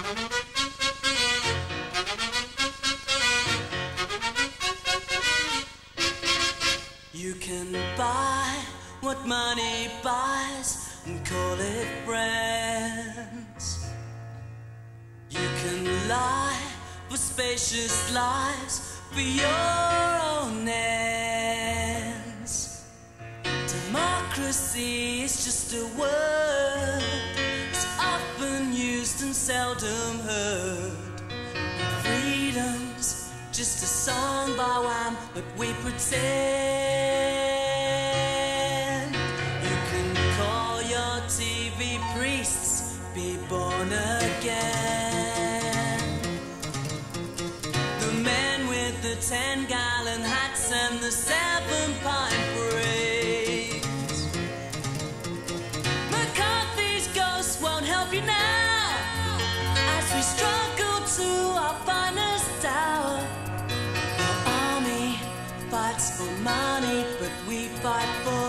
You can buy what money buys and call it friends. You can lie for spacious lies for your own ends. Democracy is just a word, it's often used and seldom heard. Freedom's just a song by Wham, but we pretend. You can call your TV priests, be born again. The men with the 10-gallon hats and the 7-pint parades. McCarthy's ghost won't help you now as we struggle to our finest hour. Your army fights for money, but we fight for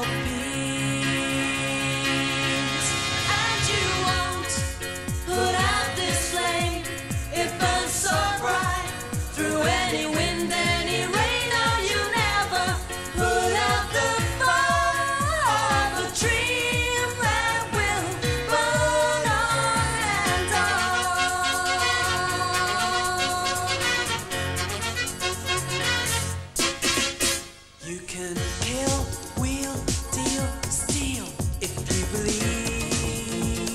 peace. And you won't put out this flame, it burns so bright through any wind, any rain. Oh, you never put out the fire of a dream that will burn on and on. You can kill, wheel, deal, steal if you believe.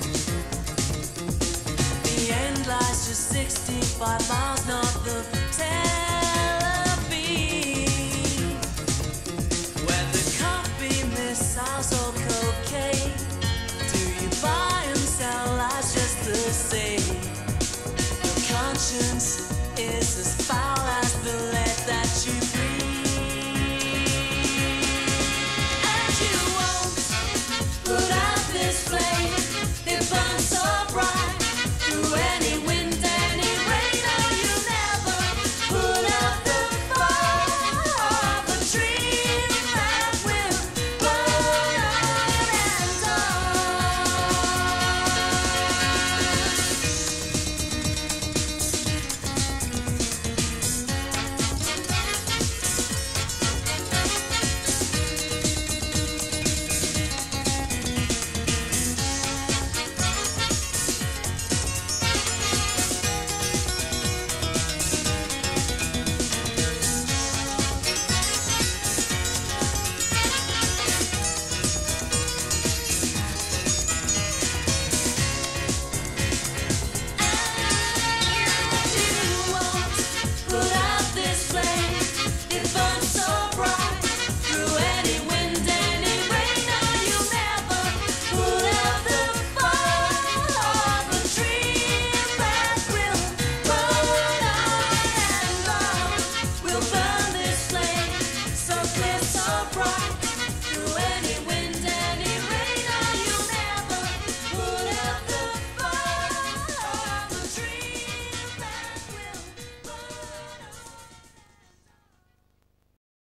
The end lies just 65 miles north of Tel Aviv, where the coffee missiles or cocaine. Do you buy and sell lies just the same? Your conscience is as fine